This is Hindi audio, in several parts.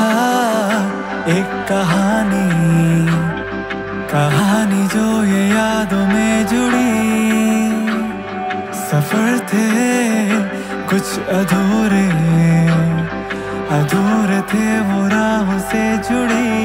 लिखा एक कहानी जो ये यादों में जुड़ी। सफर थे कुछ अधूरे थे वो राहों से जुड़ी।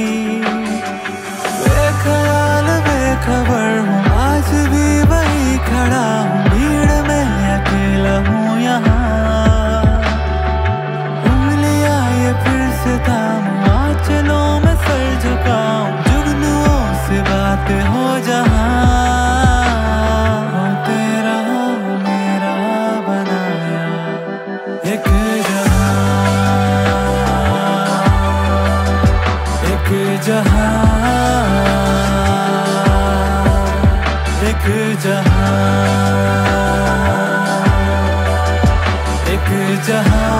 बेख्याल बेखबर हूँ आज भी वही खड़ा हूँ, भीड़ में अकेला हूँ यहाँ। उंगलियां ये फिर से थामूं, आंचलों में सर झुकाऊं, जुगनुओं से बातें हो जहाँ। हो तेरा हो मेरा बनाया एक जहाँ, एक जहाँ, एक जहाँ, एक जहाँ।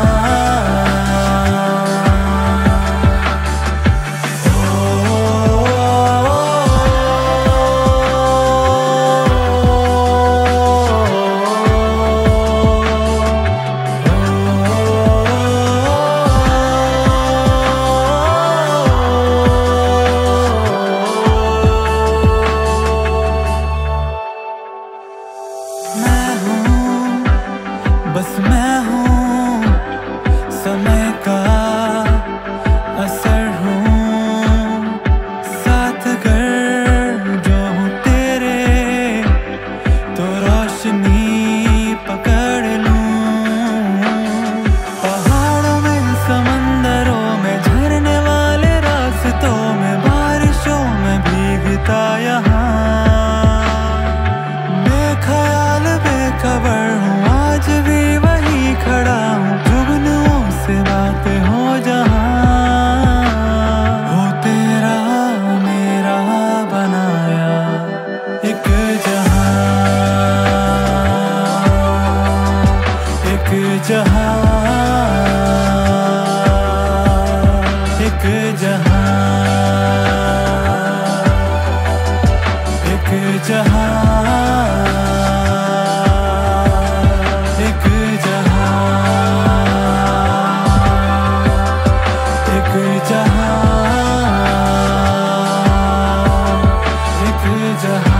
बस मैं हूँ समय का असर हूँ, साथ अगर जो हूँ तेरे तो रोशनी पकड़ लूँ। पहाड़ों में समंदरों में झरने वाले रास्तों में बारिशों में भीगता यहाँ। बेख्याल बेखबर हूँ आज भी वही खड़ा हूँ, जुगनुओं से बातें हो जहाँ। हो तेरा मेरा बनाया एक जहाँ, एक जहाँ, एक जहाँ, एक जहाँ, एक जहाँ, एक जहाँ।